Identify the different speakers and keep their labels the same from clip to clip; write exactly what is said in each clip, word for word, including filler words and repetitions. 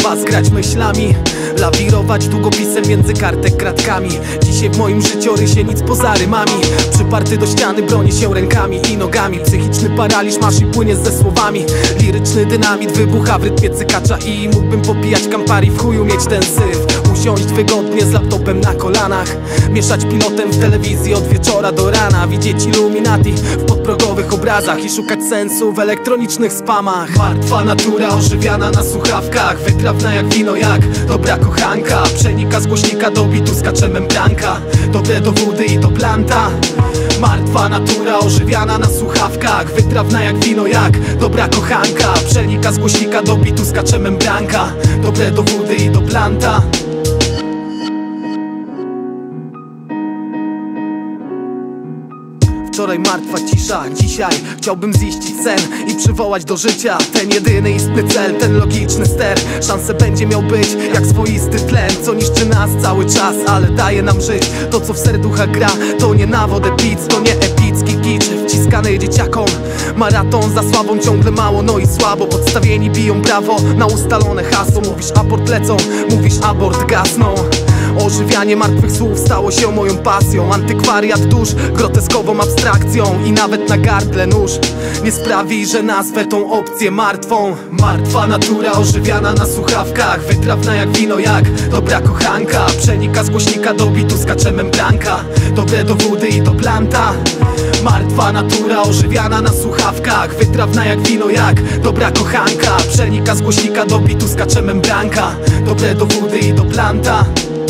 Speaker 1: was grać myślami, lawirować długopisem między kartek kratkami. Dzisiaj w moim życiorysie nic poza rymami. Przyparty do ściany bronię się rękami i nogami. Psychiczny paraliż masz i płynie ze słowami. Liryczny dynamit wybucha w rytmie cykacza i mógłbym popijać Campari, w chuju mieć ten syf. Usiąść wygodnie z laptopem na kolanach, mieszać pilotem w telewizji od wieczora do rana. Widzieć Illuminati w podprogowych obrazach i szukać sensu w elektronicznych spamach. Martwa natura ożywiana na słuchawkach, wytrawna jak wino, jak dobra kochanka. Przenika z głośnika do bitu, skacze membranka. Dobre dowódy i to planta. Martwa natura ożywiana na słuchawkach, wytrawna jak wino, jak dobra kochanka. Przenika z głośnika do bitu, skacze membranka. Dobre dowódy i to planta. Wczoraj martwa cisza, dzisiaj chciałbym ziścić sen i przywołać do życia ten jedyny istny cel, ten logiczny ster. Szansę będzie miał być jak swoisty tlen, co niszczy nas cały czas, ale daje nam żyć. To co w serducha gra, to nie na wodę pic, to nie epicki kicz wciskany dzieciakom. Maraton za sławą ciągle mało, no i słabo. Podstawieni biją brawo na ustalone hasło. Mówisz abort lecą, mówisz abort gasną. Ożywianie martwych słów stało się moją pasją. Antykwariat dusz, groteskową abstrakcją. I nawet na gardle nóż nie sprawi, że nazwę tą opcję martwą. Martwa natura ożywiana na słuchawkach, wytrawna jak wino, jak dobra kochanka. Przenika z głośnika do bitu, skacze membranka. Dobre dowódy i to planta. Martwa natura ożywiana na słuchawkach, wytrawna jak wino, jak dobra kochanka. Przenika z głośnika do bitu, skacze membranka. Dobre dowódy i to planta.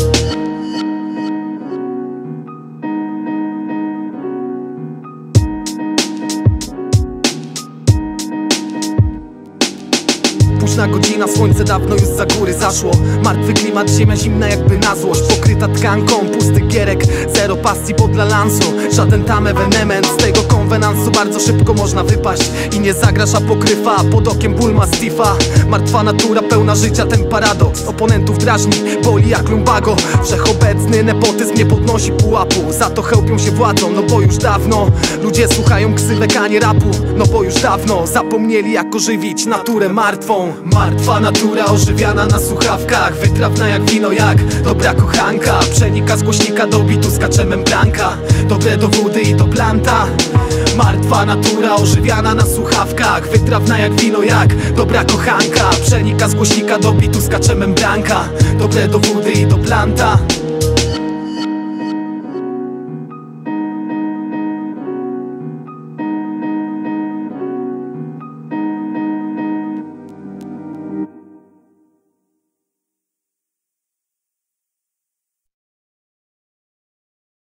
Speaker 1: Późna godzina, słońce dawno już za góry zaszło. Martwy klimat, ziemia zimna jakby na złość. Pokryta tkanką, pusty gierek, zero pasji podla lansu. Żaden tam ewenement, z tego konwenansu bardzo szybko można wypaść. I nie zagrasz apokryfa, pod okiem ból mastifa. Martwa natura pełna życia, ten paradoks oponentów drażni, boli jak lumbago. Wszechobecny nepotyzm nie podnosi pułapu, za to chełpią się władzą, no bo już dawno ludzie słuchają ksywek, a nie rapu. No bo już dawno zapomnieli jak ożywić naturę martwą. Martwa natura ożywiana na słuchawkach, wytrawna jak wino, jak dobra kochanka. Przenika z głośnika do bitu, skacze membranka. Dobre dowódy i to planta. Martwa natura ożywiana na słuchawkach, wytrawna jak wino, jak dobra kochanka. Przenika z głośnika do bitu, skacze membranka. Dobre dowódy i to planta.